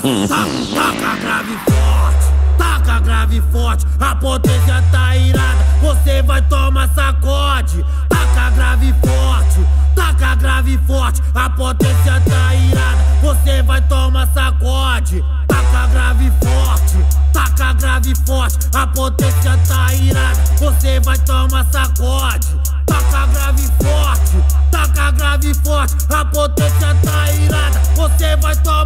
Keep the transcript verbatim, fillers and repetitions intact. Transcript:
Taca grave forte, taca grave forte, a potência tá irada, você vai tomar sacode. Taca grave forte, taca grave forte, a potência tá irada, você vai tomar sacode. Taca grave forte, taca grave forte, a potência tá irada, você vai tomar sacode. Taca grave forte, taca grave forte, a potência tá irada, você vai tomar